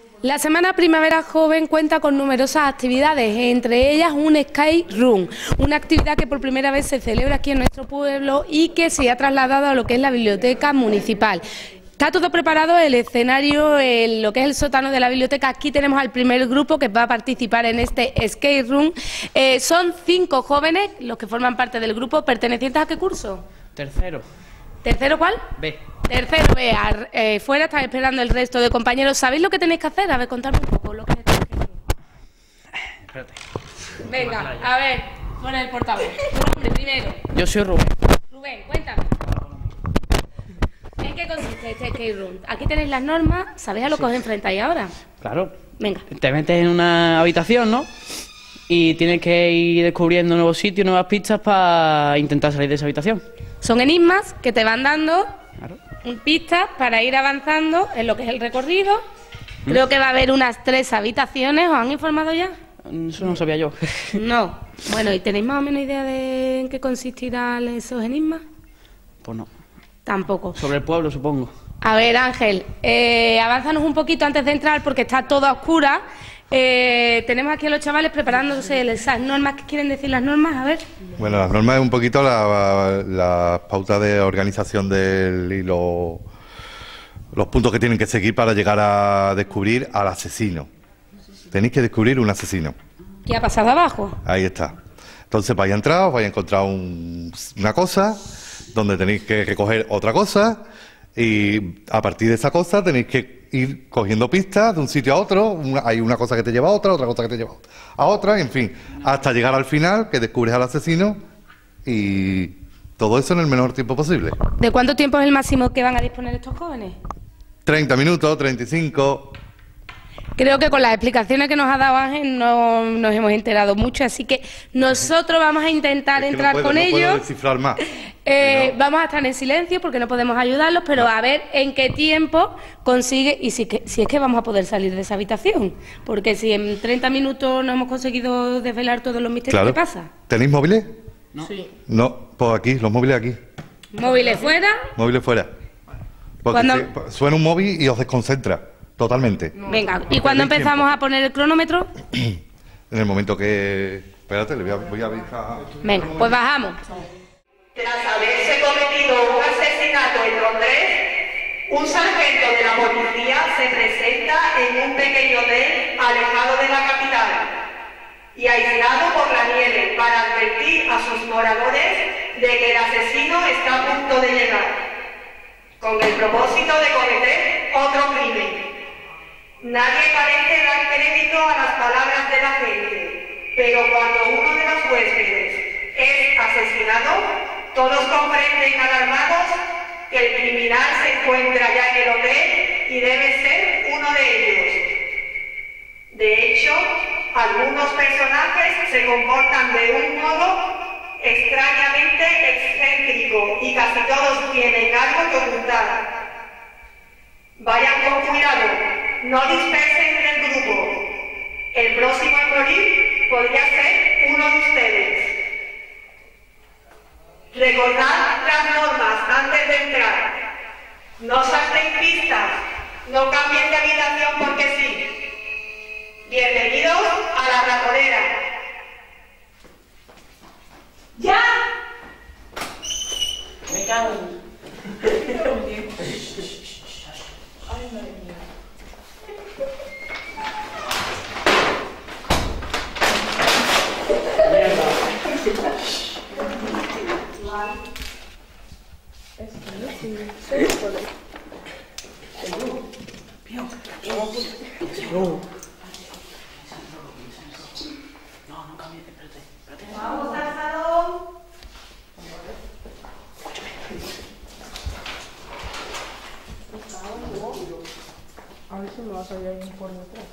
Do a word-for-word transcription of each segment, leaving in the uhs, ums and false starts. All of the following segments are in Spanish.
La Semana Primavera Joven cuenta con numerosas actividades, entre ellas un Skate Room, una actividad que por primera vez se celebra aquí en nuestro pueblo y que se ha trasladado a lo que es la biblioteca municipal. Está todo preparado, el escenario, el, lo que es el sótano de la biblioteca. Aquí tenemos al primer grupo que va a participar en este Skate Room. Eh, son cinco jóvenes los que forman parte del grupo. ¿Pertenecientes a qué curso? Tercero. ¿Tercero cuál? B. Tercero B. Ar, eh, fuera están esperando el resto de compañeros. ¿Sabéis lo que tenéis que hacer? A ver, contadme un poco lo que tenéis que hacer. Espérate. Venga, a ver, pon el portavoz. Tu nombre primero. Yo soy Rubén. Rubén, cuéntame. ¿En qué consiste este skate room? Aquí tenéis las normas, ¿sabéis a lo que os enfrentáis ahora? Claro. Venga. Te metes en una habitación, ¿no? Y tienes que ir descubriendo nuevos sitios, nuevas pistas para intentar salir de esa habitación. Son enigmas que te van dando Claro. pistas para ir avanzando en lo que es el recorrido. Creo que va a haber unas tres habitaciones. ¿Os han informado ya? Eso no sabía yo. No. Bueno, ¿y tenéis más o menos idea de en qué consistirán esos enigmas? Pues no. Tampoco. Sobre el pueblo, supongo. A ver, Ángel, eh, avánzanos un poquito antes de entrar porque está todo a oscuras. Eh, tenemos aquí a los chavales preparándose esas normas. ¿Qué quieren decir las normas? A ver. Bueno, las normas es un poquito la, la pauta de organización del, y lo, los puntos que tienen que seguir para llegar a descubrir al asesino. Tenéis que descubrir un asesino. ¿Qué ha pasado abajo? Ahí está. Entonces vais a entrar, os vais a encontrar un, una cosa donde tenéis que recoger otra cosa y a partir de esa cosa tenéis que ir cogiendo pistas de un sitio a otro. Una, hay una cosa que te lleva a otra, otra cosa que te lleva a otra, en fin, hasta llegar al final que descubres al asesino y todo eso en el menor tiempo posible. ¿De cuánto tiempo es el máximo que van a disponer estos jóvenes? treinta minutos, treinta y cinco... Creo que con las explicaciones que nos ha dado Ángel no nos hemos enterado mucho, así que nosotros vamos a intentar Es que entrar no puedo, con no puedo ellos. descifrar más. Eh, No. Vamos a estar en silencio porque no podemos ayudarlos, pero a ver en qué tiempo consigue y si, que, si es que vamos a poder salir de esa habitación. Porque si en treinta minutos no hemos conseguido desvelar todos los misterios, Claro. ¿qué pasa? ¿Tenéis móviles? No. Sí. No, pues aquí, los móviles aquí. Móviles fuera. Móviles fuera. Porque Cuando- se- suena un móvil y os desconcentra totalmente. Venga, ¿y cuando Perdéis empezamos tiempo. a poner el cronómetro? En el momento que... Espérate, le voy a, voy a avisar. Venga, pues bajamos. Tras haberse cometido un asesinato en Londres, un sargento de la policía se presenta en un pequeño hotel alejado de la capital y aislado por la nieve para advertir a sus moradores de que el asesino está a punto de llegar, con el propósito de cometer otro crimen. Nadie parece dar crédito a las palabras de la gente, pero cuando uno de los huéspedes es asesinado, todos comprenden alarmados que el criminal se encuentra ya en el hotel y debe ser uno de ellos. De hecho, algunos personajes se comportan de un modo extrañamente excéntrico y casi todos tienen algo que ocultar. Vayan con cuidado, no dispersen el grupo. El próximo en morir podría ser uno de ustedes. Recordad las normas antes de entrar. No saltéis pistas, no cambien de habitación porque sí. Bienvenidos a la ratonera. ¡Ya! Me cago en... Vamos al salón. A ver si me va a salir alguien por detrás.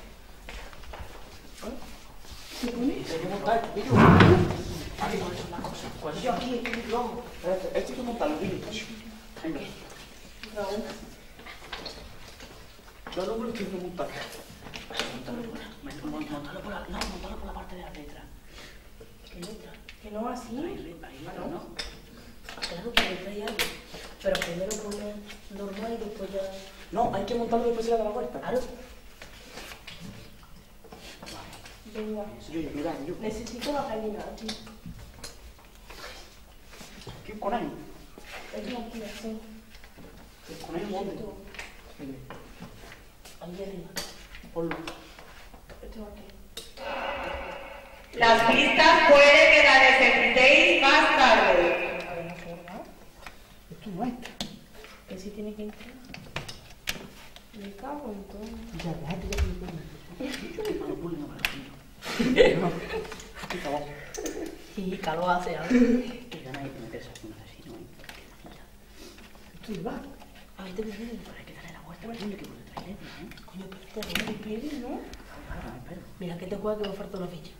Esto hay que montarlo, Billy. Venga. Yo no me lo estoy montando. Montalo por la... No, montalo por la parte de la letra. ¿Qué letra? ¿Que no así? Ahí, ahí, Ah, ¿no? ¿no? Claro, que letra hay algo. Pero primero pone normal y después ya... No, hay que montarlo después de la vuelta. Claro. Venga. Yo, yo, mira, yo. Necesito la gallina, tío. ¿Qué coraje? Es aquí, así. ¿Qué coraje? ¿Dónde? Ahí arriba. Ponlo. Esto aquí. Las pistas puede que las necesitéis más tarde. A ver, no sé, ¿verdad? Esto no es. Que sí tiene que entrar. Me cago en todo. Ya, déjate que te ponga. Yo que no lo pongo para el Y calor hace algo. Qué ganas de meterse aquí un asesino, ¿eh? Esto es va. A ver, te voy a decir. Pero hay que darle la vuelta al mundo que puede traer, ¿eh? Coño, pero te voy a pedir, ¿no? Claro, me espero. Mira, que te juega que me falta una ficha.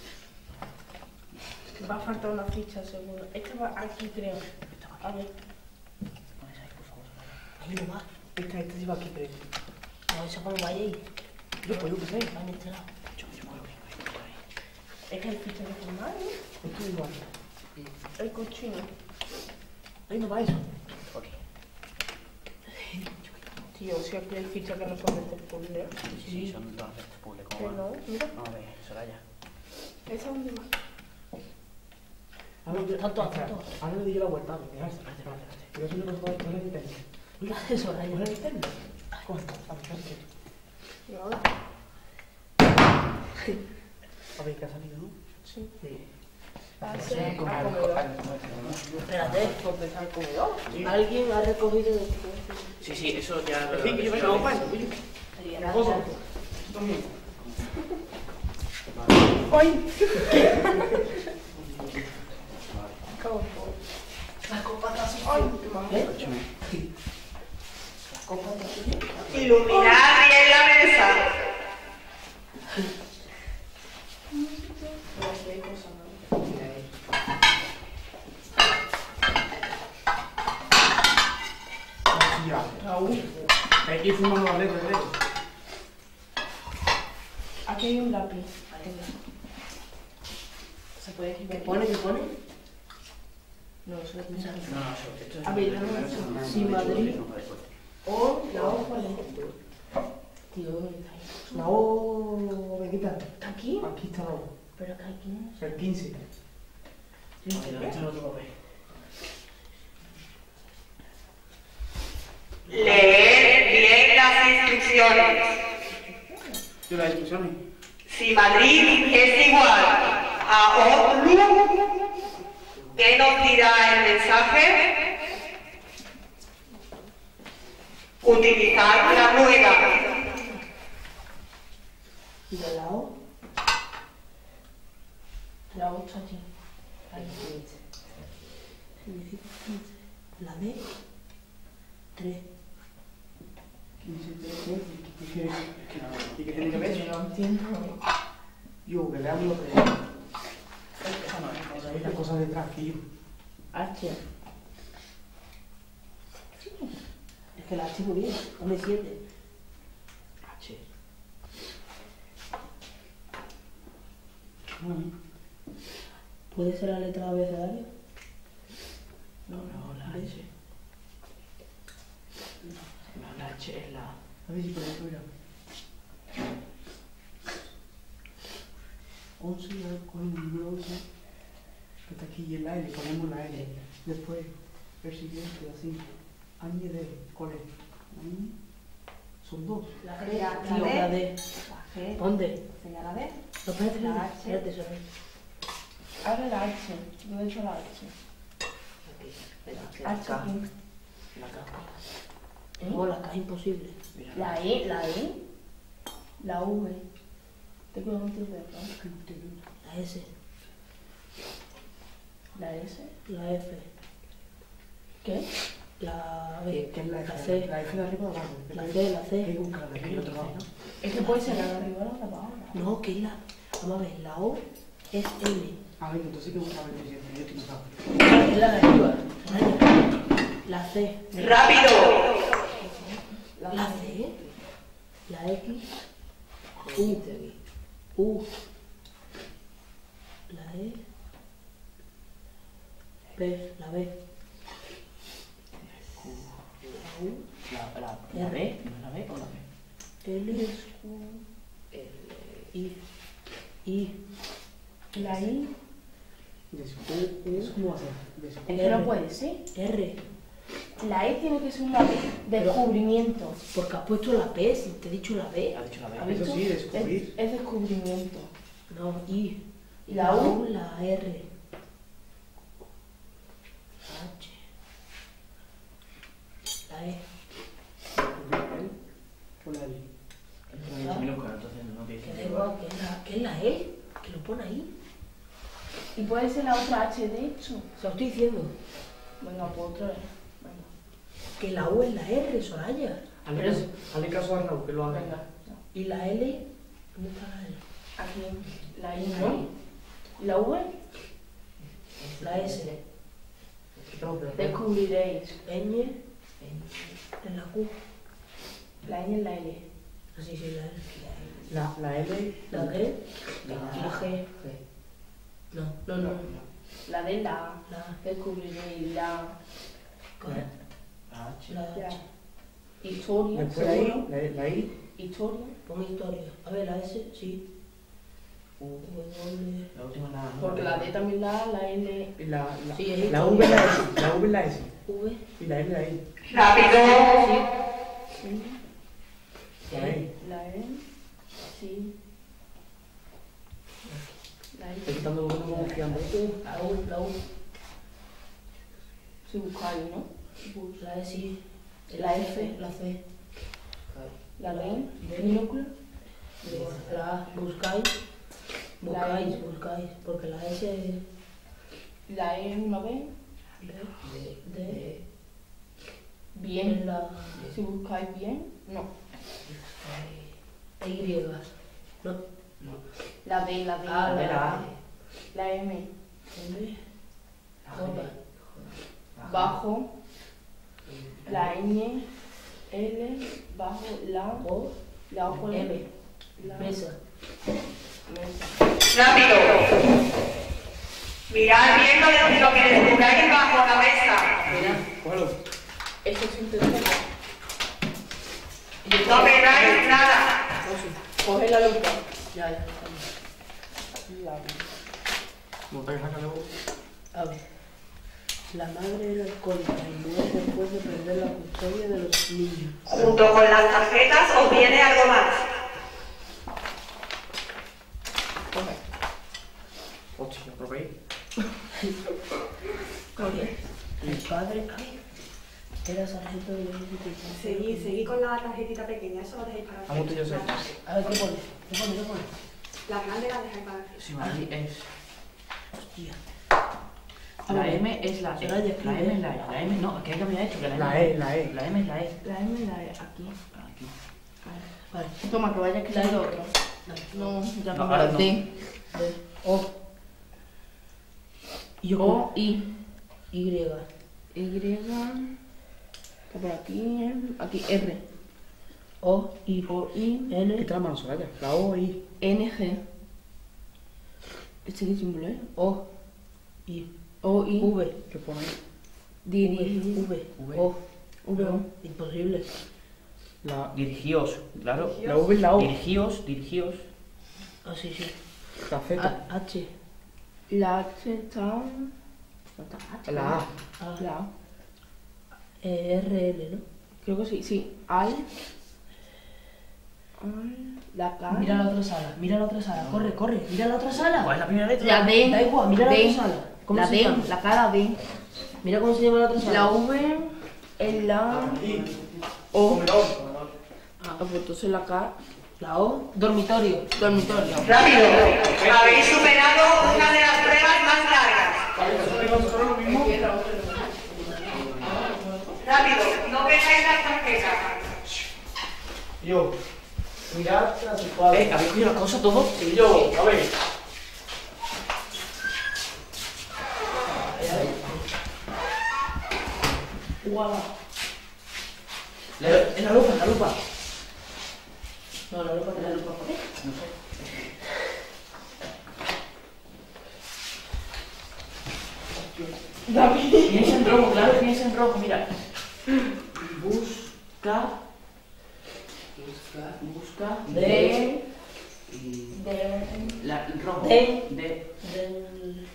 Va a faltar una ficha, seguro. Esta va aquí, creo. A ver. Pones ahí, por favor. Ahí no va. Esta, esta sí va aquí, pero... No, eso como vaya ahí. Yo, pues yo qué sé. Va en este lado. Yo, yo me lo vengo ahí, por ahí. Es que hay ficha de formar, ¿no? Esto es igual. El cochino. Ahí no va eso. Ok. Tío, si aquí hay fichas que no son de este puzzle. Sí, sí, son dos de este puzzle. Que ¿Cómo no, va? mira. No, a ver, Soraya. ¿Esa dónde va? Ahora, Están todas, están espera, todas. ahora le digo la vuelta, a ver, espérate, espérate, espérate. Pero eso no nos va a poner en internet. Mira, eso, Raya. ¿Poner en internet? ¿Cuánto? A ver, espérate. Y ahora. A ver, ¿qué ha salido, no? Sí. Sí. Pase al Con- al- comedor. al- Espérate, ¿dónde está el comedor? Alguien ha recogido el Sí, sí, eso ya... lo- Sí, que yo me lo paso, oye. Gracias. ¡Ay! Cago en todo. La copa está así. Ay, qué mal. ¿Eh? La copa de aquí. Iluminar bien la mesa. Pero aquí hay cosas, ¿no? Ya. Raúl. Aquí fumando la letra, creo. Aquí hay un lápiz. Ahí está. ¿Se puede escribir? ¿Qué pone? ¿Qué pone? No, eso es No, no, esto es... A ver, no, no, no. Sí, Madrid. O la O, ¿cuál es? Tío, ¿dónde está ahí? La O... ¿Me quita? ¿Está aquí? Aquí está la O. Pero acá aquí no es. El quince. Esto no otro papel. Leer bien las instrucciones. Yo las instrucciones. Si Madrid es igual a O L U, ¿qué nos dirá el mensaje? Utilizar la rueda. ¿Y de la O? La O está aquí. Ahí. Significa quince. La D, tres. quince, trece. ¿Y qué ¿Y qué tiene que ver? No entiendo. Yo, que veamos lo que es. Esa no es. Esa es la cosa detrás, que yo. H. Es que la H muy bien. Dame siete. H. Bueno. ¿Puede ser la letra abecedario? No, no, la H. No, la H es la... A ver si por ejemplo, mira. once, ya cogemos el número once, que está aquí, y el A, y le ponemos la L. Después, el siguiente, así. Añade, ¿cuál es? Añade. Son dos. La G, G, la tío, D. la D. La G. ¿Dónde? Sería la D. No, espérate, La espérate, H. espérate, espérate. Ahora la H. ¿Dónde está la H? Aquí. H La K. aquí. La K. ¿Eh? No, la K es imposible. Mira. La E, la E, la V. Te quedo contigo de acá. La S. La S. La F. ¿Qué? La B. ¿Qué es la La F? C. La F de arriba o de abajo. La C, la C. Hay que buscar de arriba y otro abajo. Es que puede ser la de arriba o la de abajo. No, que es la. Vamos a ver, la O es L. Ah, venga, entonces hay que buscar el siguiente. Yo estoy buscando. Es la de arriba. La C. ¡Rápido! La C. La X. U. U. La E. B. La B. La U. La, la, la B, ¿no es la B o la B? L. I. I. La I. Descu- ¿Cómo va a ser? Es que no puede ser. R. La E tiene que ser una B. Descubrimiento. Porque has puesto la P, si te he dicho la B. Ha dicho la ¿Has B. Eso visto? sí, descubrir. Es, es descubrimiento. No, I. ¿Y la U? U, la R. H. La E. Por ahí. Es minúscula, entonces no tiene Que da sentido. igual, que es la, que es la E. Que lo pone ahí. Y puede ser la otra H, de hecho. Se lo estoy diciendo. Venga, pues otra vez. Venga. Que la U es la R, Soraya. Hazle Pero- caso- hazle caso a Raúl, que lo haga. Venga. ¿Y la L? ¿Dónde está la L? Aquí. La I, ¿no? ¿Y la V? La S. Quitamos por ahí. Descubriréis. Ñ. En la Q. La N es la L. Así sí, la L. La, la L. La D. La La G. G. No, no, no. La D, la A. La A. Descubriréis. La La H. La Ya. H. Historia, Después la I. seguro. La, la I. Historia. Pon historia. A ver, la S, sí. W. La última es la A, ¿no? Porque la D también la A, la L. Y la, la, Sí, es la historia. V es la S. La V es la S. V. Y la L la I. Rápido. Sí. La I. La E. Sí. La Estoy I. quitando uno como fiando. La U, la U. Si buscáis, ¿no? La E, sí. La F. La C. La B. B. Minúscula. La A. Buscáis. La Buscáis, E. buscáis. Porque la S es. La E es una B. D. D. En Bien. la. Si buscáis bien. No. Y. No. La D, la D. Ah, D, la A. La M. M. J. Bajo. La Ñ. L. Bajo. La. O. La O con M. M. La Mesa. Mesa. Rápido. Mirad bien lo que lo que descubráis bajo la mesa. Mira. Cógelo. Esto es un teléfono. No perdáis nada. Coge la lupa. Ya, ya. La Montaje, sácalo. A ver. La madre era alcohólica y muere después de perder la custodia de los niños. Junto con las tarjetas os viene algo más. Hostia, probé. Coge. El padre, ay, era sargento de ejército. Seguí, seguí con la tarjetita pequeña, eso lo dejéis para Vamos tú y yo, la, sí. A ver, ¿qué pone? ¿Qué pone? ¿Qué pone? la grande la dejáis para Sí, Madrid es. Hostia. La M es la E. Soraya, La escribe. M es la E. La M no, que hay que había hecho. Que la, La M E, la E. La M es la E. La M la E. Aquí. Aquí. Vale. Toma, que vaya a escribir lo otro. No, ya No, no. ahora no. D. D. O. Y yo O, I. Y. Y. Está por aquí. Aquí, R. O. I. O, I. N. Quita la mano, Soraya. La O, I. N, G. ¿Este qué símbolo es? O. I. O, I. V. ¿Qué pone ahí? Dirigir. V. V. O. V. O. Imposible. La, Dirigíos, claro. la V es la O. Dirigíos, dirigíos. Ah, sí, sí. La Z. A- H. La H está. ¿No está H? La A. A. La A. Eh, R, L, ¿no? Creo que sí, sí. Al. Al. La K. Mira la otra sala, mira la otra sala. Corre, corre, mira la otra sala. ¿Cuál es la primera letra? La D. Da igual, mira la D. otra sala. ¿Cómo La se D. llama? La K, la D. Mira cómo se llama la otra sala. La V. El la. O. Ah, pues entonces la K. La O. Dormitorio. Dormitorio. Rápido. Habéis superado una de las pruebas más largas. Rápido. No perdáis las tarjetas. Yo. Mirad las cuadras. Eh, ¿habéis cogido las cosas todos? Y yo, a ver. Guau. La- En la lupa, en la lupa. No, la lupa, la lupa. No sé. Tienes en rojo, claro, tienes en rojo, mira. Busca. Busca. Busca. D. Y... De... La, rojo. De... De... Del...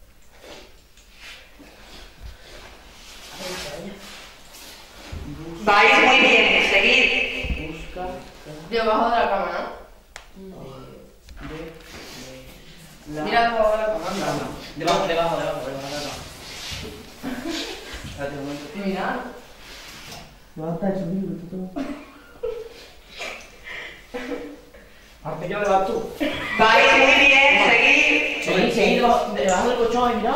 Vais muy bien, seguid. Busca... Debajo de la cama, ¿no? De... de la... Mira debajo de la cama. Debajo, debajo, debajo, debajo de la cama. Espérate un momento. Mira. Levanta ese libro, tú todo. Parte ya le vas tú. Vais muy bien, seguid. Sí, sí, debajo, debajo del colchón, mira.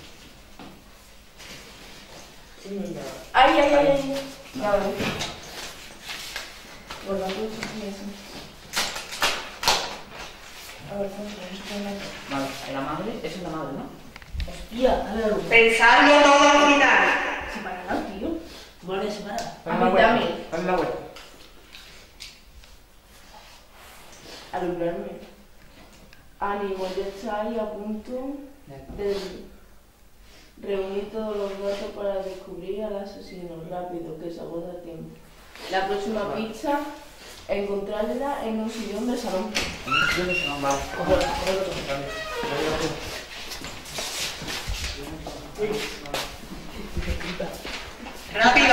Ay, ay, ay, ay. Ya veo. Por la luz y eso. A ver, ¿cómo se Vale, la madre, esa es la madre, ¿no? Hostia, a ver, Pensadlo todo al final. separada, tío. Vuelve separada. Dale la vuelta. Dale la vuelta. alumbrarme. Ani, igual ya está ahí a punto de reunir todos los datos para descubrir al asesino. Rápido, que se agota el tiempo. La próxima pista, encontrarla en un sillón del salón. En un sillón del salón, vale. Cógelo, cógelo tú. Rápido.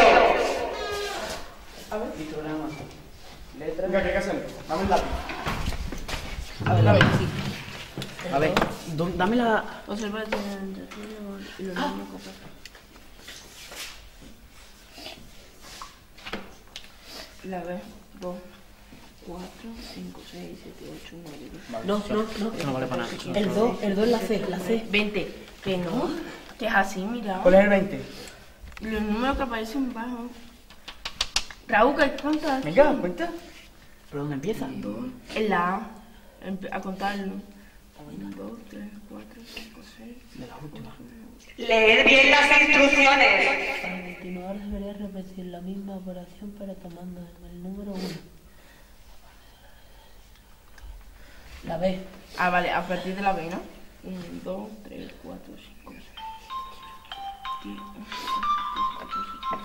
A ver. Pictograma. Letra. Venga, ¿qué hay que hacer? Dame el lápiz. A ver, a ver, sí. A ver, do- dame la... Observa el y los números copas. La B, dos, cuatro, cinco, seis, siete, ocho, nueve, diez. No, no, no. Esto no vale para nada. El dos, el dos es la C, la C. veinte. Que no, que es así, mira. ¿Cuál es el veinte? Los números que aparecen bajo. Raúl, ¿qué cuenta? Venga, cuenta. ¿Pero dónde empieza? En la A. Empe- A contarlo. uno, dos, tres, cuatro, cinco, seis. De la última. Leed bien las instrucciones. Para continuar debería repetir la misma operación pero tomando el número uno. La B. Ah, vale, a partir de la B, ¿no? uno, dos, tres, cuatro, cinco, seis, siete, ocho,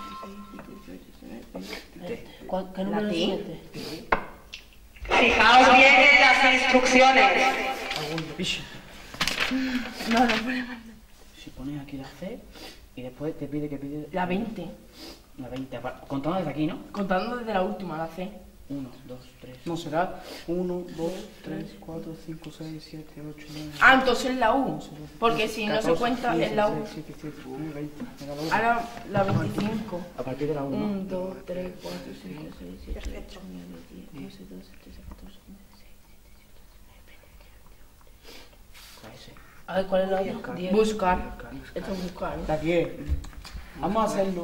nueve, diez, ¿Cuál- ¿Qué ¿La número T? siete? Fijaos bien en las instrucciones. Segundo piso. No, no ponemos. Si pones aquí la C y después te pide que pide... La veinte. La veinte. apar- Contando desde aquí, ¿no? Contando desde la última, la C. uno, dos, tres... No, será uno, dos, tres, cuatro, cinco, seis, siete, ocho, nueve... Ah, entonces la U. Porque si no se cuenta es la U. siete, siete, nueve, veinte. Venga, la U. Ahora la veinticinco. A partir de la uno. uno, dos, tres, cuatro, cinco, seis, siete, ocho, nueve, diez, once, doce, trece, catorce, quince, dieciséis, diecisiete, La S. A ver, ¿cuál es la otra? Diez. buscar. Esto es buscar, ¿no? La diez. Vamos a hacerlo.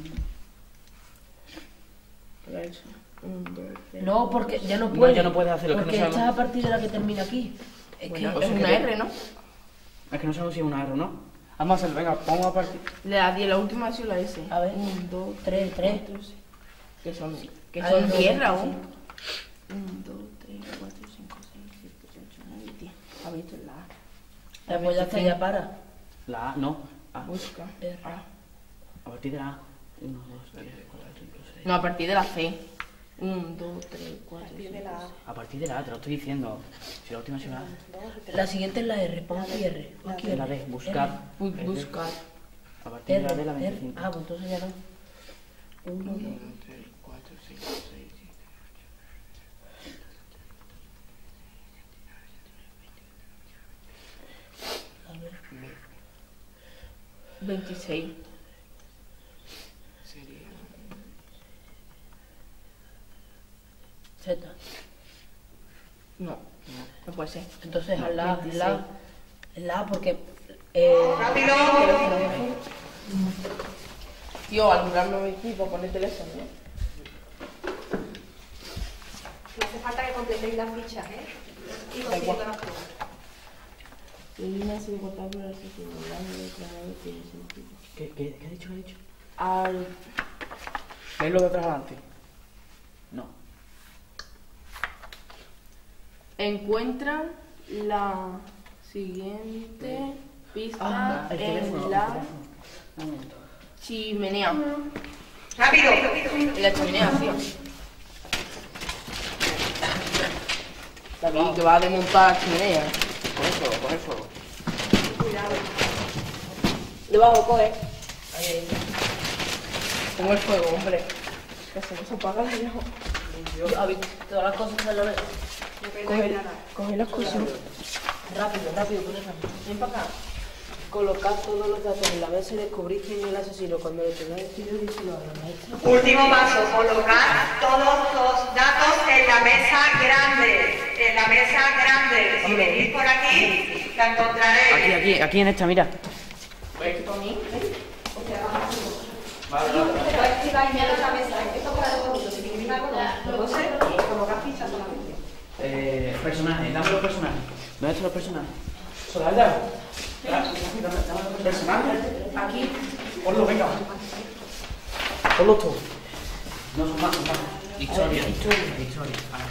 Por eso. uno, dos, tres. No, porque ya no No, puede. ya no puedes hacerlo, es que Porque no sabemos. esta es a partir de la que termina aquí. Es Bueno, que es una R, ¿no? Es que no sabemos si es una R o no. Vamos a hacerlo, venga, vamos a partir. La diez, la última ha sido la S. A ver. uno, dos, Tres, tres. cuatro, seis. Que son, que A son ver, diez, dos, Raúl. cinco. uno, dos, tres, cuatro, cinco, seis, siete, ocho, nueve, diez. ¿Has visto la A? La pues ya está, ya para. La A, no. A. Busca. R. A. A partir de la A. uno, dos, tres, cuatro, cinco, seis... No, a partir de la C. uno, dos, tres, cuatro, cinco, seis. A partir de la A, te lo estoy diciendo. Si la última es la A. La siguiente es la R. Pon aquí R. Pon aquí R. La D, buscar. Bu- Buscar. A partir de R. la D, la R. veinticinco. Ah, pues entonces ya no. Uno, dos. tres, cuatro, cinco, seis, siete, A ver. veintiséis. Z. No, no puede ser. Entonces No, a la, veintiséis. la, la porque eh, Rápido. Tío, alumbrarme aquí para poner teléfono, ¿no? No hace falta que completéis las fichas, ¿eh? Y Da consiguiendo igual. las pruebas. La línea ha sido cortada por el asesino. El daño declarado tiene sentido. ¿Qué, qué, ¿Qué ha dicho? ¿Qué ha dicho? Al... ¿Veis lo de atrás adelante? No. Encuentra la siguiente pista Ah, el en teléfono, la el teléfono. Un momento. chimenea. Rápido. En la chimenea, tío. David, que va a desmontar la chimenea. Coge fuego, coge fuego. Cuidado. Debajo, coge. Ahí, ahí. Como el fuego, hombre. Que se nos apaga la llama. David, todas las cosas se lo ven. Coge, coge las cosas. Rápido, rápido, con eso. Ven para acá. Colocad todos los datos en la mesa y descubrís quién es el asesino. Cuando lo tengáis decidido, díselo a la maestra. Último paso, colocar todos los datos en la mesa grande. En la mesa grande. Si venís por aquí, la encontraréis. Aquí, aquí, aquí en esta, mira. ¿Ves esto a mí? Vale, vale. Si vais mirando la mesa, esto para los adultos, si queréis algo, no sé, colocar fichas solamente. Eh, personajes, dame los personajes. ¿Dónde están los personajes? Soraya. Dame los personajes. Aquí. Ponlo, venga. Ponlo tú. No, son más, son más. Historia. Historia. Historia.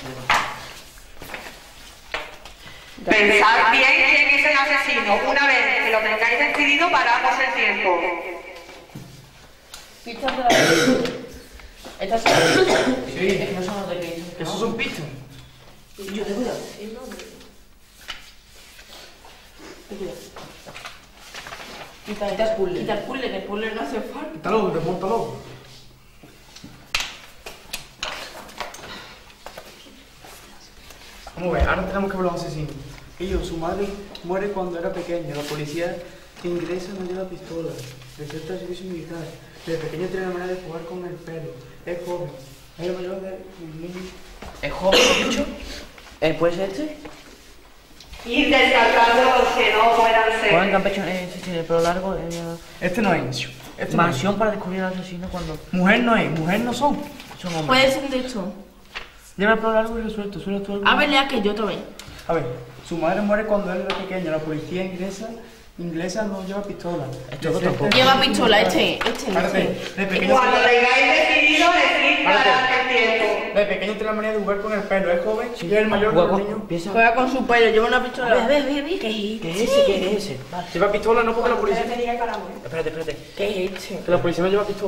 Pensad bien quién es el asesino. Una vez que lo tengáis decidido, paramos el tiempo. Pistas de la película. Estas son. Sí, es que no son los de que Esos son pistas. Yo te cuidado. Ten cuidado. Quita, quita el puzzle. Quita el puzzle, que el puzzle no hace falta. Quítalo, desmontalo. Vamos a ver, ahora tenemos que ver los asesinos. Ellos, su madre muere cuando era pequeña. La policía ingresa no lleva pistola. Deserta el servicio militar. Desde pequeño tiene la manera de jugar con el pelo. Es joven. Es el mayor de un niño. ¿Es joven, lo dicho? Eh, ¿Puede ser este? Ir descartando los que no puedan Joven ser. campechano, eh, sí, tiene el pelo largo. Eh, Este no es. Este no es. mansión para descubrir al asesino cuando Mujer no es. Mujer no son. son hombres. Puede ser de esto. Lleva el pelo largo y resuelto. Suele todo el A ver, lea que yo también. A ver, su madre muere cuando él era pequeño. La policía ingresa. Inglesa no lleva pistola. Esto es Deserta- otro. Lleva pistola, este, este, Espérate, este. de pequeño, Cuando tengáis decidido, decid para el tiempo. de pequeño tiene la manera de jugar con el pelo. Es joven y es el mayor de los Juego, niños. empieza. Juega con su pelo, lleva una pistola. Ve, ve, ve, ve. ¿Qué es ese? ¿Qué es ese? Vale. Lleva pistola no porque la policía. Ustedes me digan para amor. Espérate, espérate. ¿Qué es este? Que la policía no lleva pistola.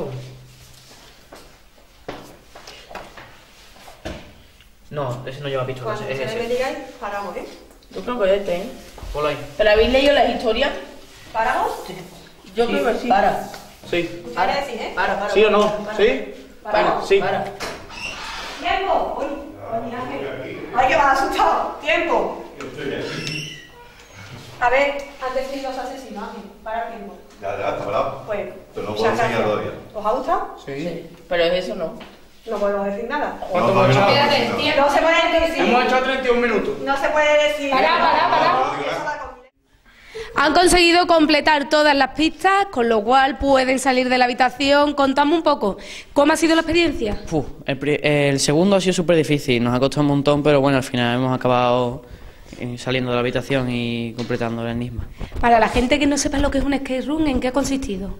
No, ese no lleva pistola, Cuando ese es ustedes me ese. digan, paramos, ¿eh? Yo creo que este, ¿eh? Ponlo ahí. ¿Pero habéis leído las historias? ¿Paramos? Yo creo que sí. Para. Sí. Ustedes decís, ¿eh? Para, para. ¿Sí o no? ¿Sí? Para. Sí. Para. ¡Tiempo! Uy, oye, Ángel. ¡Ay, que vas asustado! ¡Tiempo! A ver, han decidido los asesinos, Ángel. Para el tiempo. Ya, ya, está parado. Pues, Pero no muchas puedo enseñar gracias. todavía. ¿Os ha gustado? Sí. Pero es eso no. No podemos decir nada. ¿Cuánto No, hemos no, echado? no. Espérate, tiempo. No se puede decir. Hemos echado treinta y un minutos. No se puede decir. Para, para, para. No, no digo nada. Han conseguido completar todas las pistas, con lo cual pueden salir de la habitación. Contadme un poco, ¿cómo ha sido la experiencia? Uf, el, pri- el segundo ha sido súper difícil, nos ha costado un montón, pero bueno, al final hemos acabado eh, saliendo de la habitación y completando el enigma. Para la gente que no sepa lo que es un escape room, ¿en qué ha consistido?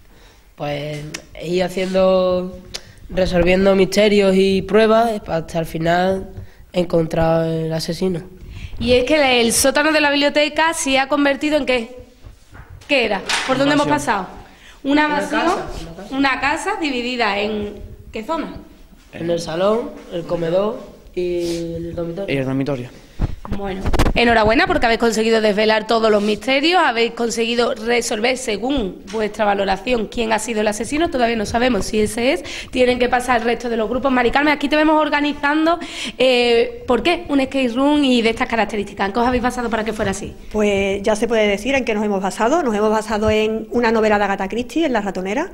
Pues ir haciendo, resolviendo misterios y pruebas hasta al final encontrar el asesino. Y es que el sótano de la biblioteca se ha convertido en ¿qué? ¿Qué era? ¿Por dónde hemos Mansión. pasado? Una Una mansión, casa, una casa. una casa dividida en ¿qué zona? En el salón, el comedor y el dormitorio. Y el dormitorio. Bueno, enhorabuena porque habéis conseguido desvelar todos los misterios, habéis conseguido resolver según vuestra valoración quién ha sido el asesino, todavía no sabemos si ese es, tienen que pasar el resto de los grupos. Mari Carmen, aquí te vemos organizando, eh, ¿por qué un escape room y de estas características? ¿En qué os habéis basado para que fuera así? Pues ya se puede decir en qué nos hemos basado. Nos hemos basado en una novela de Agatha Christie, en La ratonera.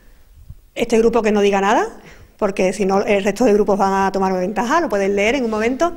Este grupo que no diga nada, porque si no el resto de grupos van a tomar ventaja, lo pueden leer en un momento.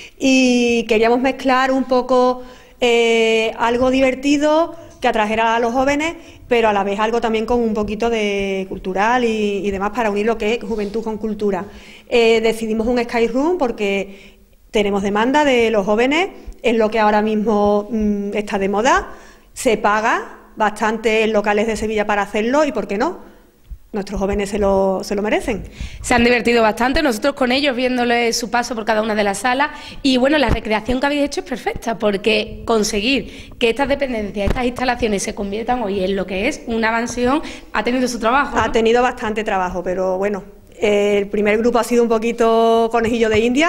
Y queríamos mezclar un poco eh, algo divertido que atrajera a los jóvenes, pero a la vez algo también con un poquito de cultural y, y demás para unir lo que es juventud con cultura. Eh, decidimos un escape room porque tenemos demanda de los jóvenes, es lo que ahora mismo mmm, está de moda, se paga bastante en locales de Sevilla para hacerlo y ¿por qué no? Nuestros jóvenes se lo, se lo merecen. Se han divertido bastante, nosotros con ellos viéndole su paso por cada una de las salas y bueno, la recreación que habéis hecho es perfecta porque conseguir que estas dependencias, estas instalaciones se conviertan hoy en lo que es una mansión ha tenido su trabajo, ¿no? Ha tenido bastante trabajo, pero bueno, eh, el primer grupo ha sido un poquito conejillo de India,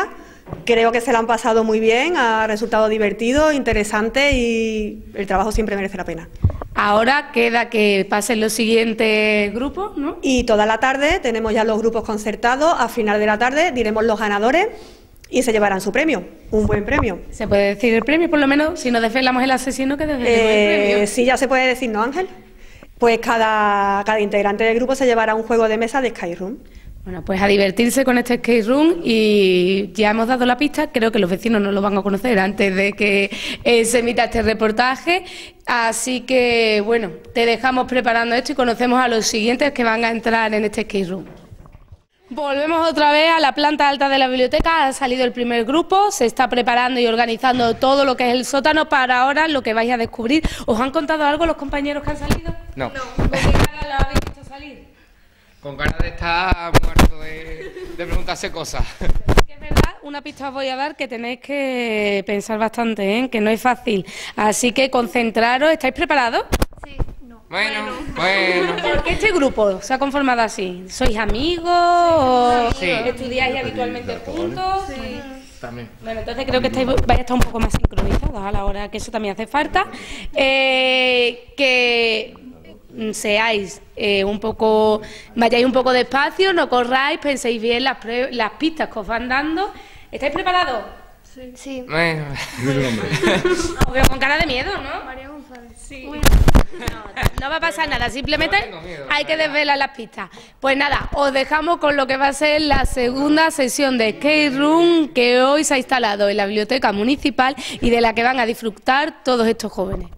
Creo que se lo han pasado muy bien, ha resultado divertido, interesante y el trabajo siempre merece la pena. Ahora queda que pasen los siguientes grupos, ¿no? Y toda la tarde tenemos ya los grupos concertados, a final de la tarde diremos los ganadores y se llevarán su premio, un buen premio. ¿Se puede decir el premio, por lo menos, si nos desvelamos el asesino, que desde eh, el premio? Sí, ya se puede decir, ¿no, Ángel? Pues cada, cada integrante del grupo se llevará un juego de mesa de Skyroom. Bueno, pues a divertirse con este skate room y ya hemos dado la pista, creo que los vecinos no lo van a conocer antes de que eh, se emita este reportaje, así que bueno, te dejamos preparando esto y conocemos a los siguientes que van a entrar en este skate room. Volvemos otra vez a la planta alta de la biblioteca, ha salido el primer grupo, se está preparando y organizando todo lo que es el sótano para ahora lo que vais a descubrir. ¿Os han contado algo los compañeros que han salido? No. No. ¿Con qué cara lo habéis visto salir? Con ganas de estar muerto de, de preguntarse cosas. Que es verdad, una pista os voy a dar que tenéis que pensar bastante, ¿eh? Que no es fácil. Así que concentraros, ¿estáis preparados? Sí, no. Bueno, bueno. ¿Por qué este grupo se ha conformado así? ¿Sois amigos? ¿O Sí. estudiáis habitualmente juntos? Sí. También. Bueno, entonces creo que estáis, vais a estar un poco más sincronizados a la hora que eso también hace falta. Eh, que seáis eh, un poco, vayáis un poco despacio, no corráis, penséis bien las, pre las pistas que os van dando. ¿Estáis preparados? Sí. Sí. Bueno. Os veo con cara de miedo, ¿no? María González. Sí. No, no va a pasar nada, simplemente No tengo miedo, hay que desvelar las pistas. Pues nada, os dejamos con lo que va a ser la segunda sesión de Skate Room que hoy se ha instalado en la biblioteca municipal y de la que van a disfrutar todos estos jóvenes.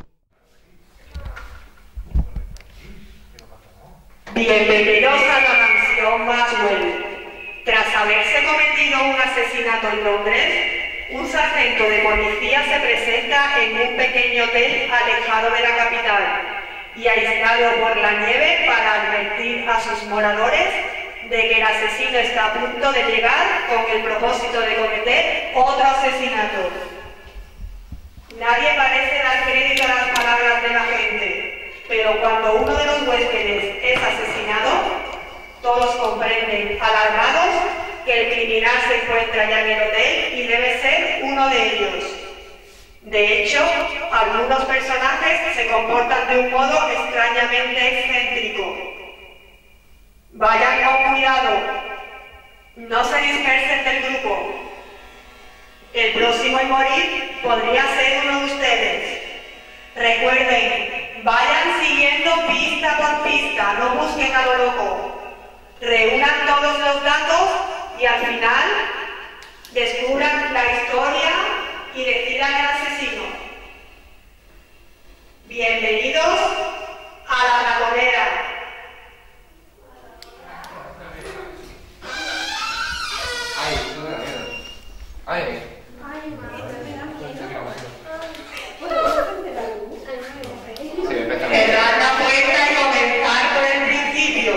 Bienvenidos a la mansión Maxwell. Tras haberse cometido un asesinato en Londres, un sargento de policía se presenta en un pequeño hotel alejado de la capital y aislado por la nieve para advertir a sus moradores de que el asesino está a punto de llegar con el propósito de cometer otro asesinato. Nadie parece dar crédito a las palabras de la gente, pero cuando uno de los huéspedes es asesinado, todos comprenden, alarmados, que el criminal se encuentra ya en el hotel y debe ser uno de ellos. De hecho, algunos personajes se comportan de un modo extrañamente excéntrico. Vayan con cuidado, no se dispersen del grupo. El próximo en morir podría ser uno de ustedes. Recuerden, vayan siguiendo pista por pista, no busquen a lo loco. Reúnan todos los datos y al final descubran la historia y decidan el asesino. Bienvenidos a la ratonera. Ay, tú me da miedo. Ay. Cerrar la puerta y comenzar por el principio.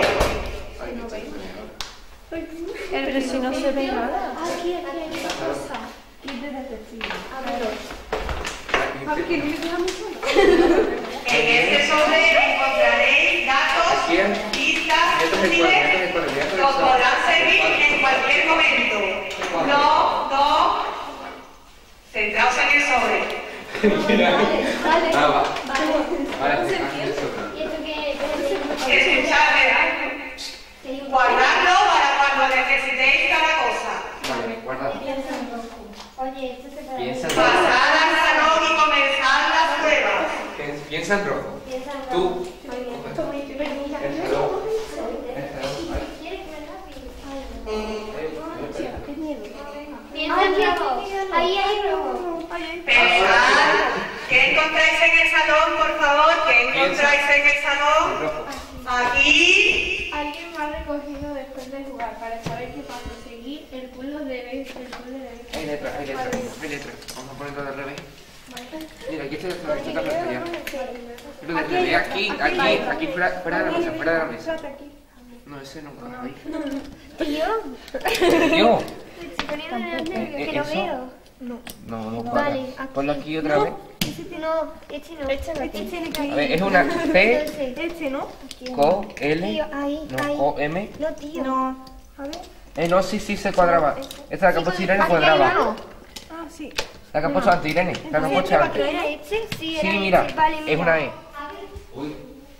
Pero si no se ve nada. Aquí, aquí, aquí. Kit de detective. A ver. Aquí, no me queda mucho. En este sobre encontraréis datos, pistas útiles que os podrán servir en cualquier momento. No, no. Centraos en el sobre. Vale, Ah, va. vale. Vale, ¿Y esto qué? Escuchadme. Guardadlo para cuando necesitéis cada cosa. Vale, guarda. Piensa en rojo. Oye, esto se para. Piensa en Pasad rojo. al salón y comenzad las pruebas. Piensa- Piensa en rojo. Piensa en rojo. Tú. Muy bien. Esto muy bien. Pero mira, El no reloj. es ¿Quieres que me rápido? Ay, no. Qué miedo. Piensa en rojo. Ahí hay rojo. Pensad. ¿Qué encontráis en el salón, por favor? ¿Qué encontráis en el salón? Rojo. Aquí. Alguien me ha recogido después de jugar para saber que para seguir el puzzle debe el puzzle debe. Hay letras, hay letras, hay letras. Vamos a ponerlo de revés. Mira, aquí está esta esta carta ya. Lo de revés, aquí, aquí, aquí, fuera, fuera de la mesa, fuera de la mesa. No, ese nunca. Ahí. ¿Tío? Yo. Se poniendo nervioso, Eh, que lo eso. veo. No. No, no Vale, para. aquí. Ponlo aquí otra vez. Este no, este no. Este tiene que A ver, es una P, Este no. Co, L, Tío, ahí, no, ahí. O, M. No, tío. No. A ver. Eh, no, sí, sí, se cuadraba. Esta es la que ha puesto Irene cuadraba. Ah, sí. La que ha puesto antes, Irene. La que ha puesto antes. ¿Era este? Sí, Sí, era mira, este. Vale, es mira. una E. Uy.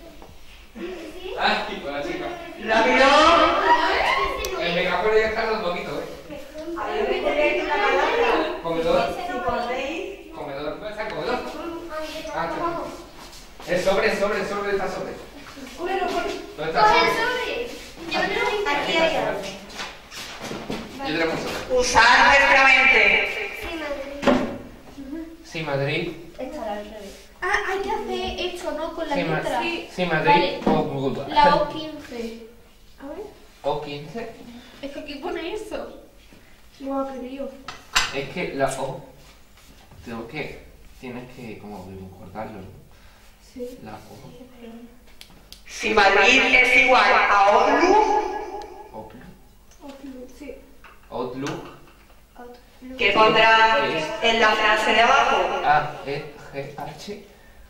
Ah, sí, la chica. Rápido. El megáfono ya está un poquito, ¿eh? A ver, ¿me tenéis una palabra? Comedor. Si podéis. Comedor. ¿Dónde está el comedor? Ah, está. El sobre, el sobre, el sobre está sobre. ¿Dónde está el sobre? Yo no. Aquí hay algo. Yo tengo un sobre. Usar vuestra mente. Sí, Madrid. Sí, Madrid. Estará al revés. Ah, hay que hacer esto, ¿no? Con la Sí, ma- letra. sí, Madrid. O Google. La O quince. A ver. O quince. Es que aquí pone eso. Guau, qué lío. Es que la O. Tengo que. Tienes que como recordarlo, ¿no? Sí. La O. Si Madrid es igual a Outlook, Outlook. Sí. Outlook. ¿qué pondrá en la frase de abajo? A, E, G, H.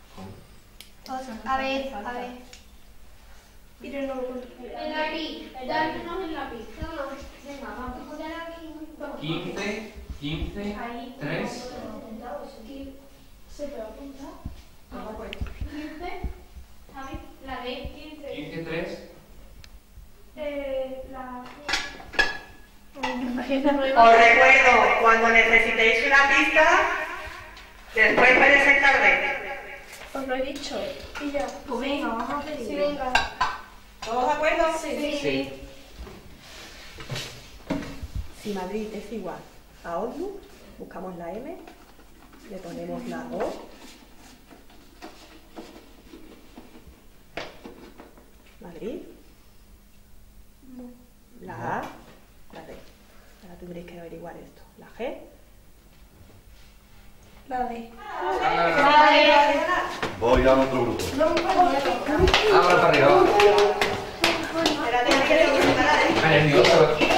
A ver, a ver. Miren, no lo encuentro. El lápiz. Dármenos el lápiz. Venga, vamos a poner aquí. quince, quince, tres. ¿Se puede apuntar? quince. A ver, la D. quince. quince, tres. Eh, la... Os recuerdo, cuando necesitéis una pista, después puede ser tarde. Os lo he dicho. Y ya. Pues venga, vamos a pedir. Sí, venga. ¿Todos de acuerdo? Sí. Sí. Si Madrid es igual a Outlook, buscamos la M, le ponemos la O. Madrid. La A, la D. Ahora tendréis que averiguar esto. La G. La D. Voy al otro grupo. Ahora para arriba. Espérate, que quiero que se para, ¿eh? Ay, nervioso.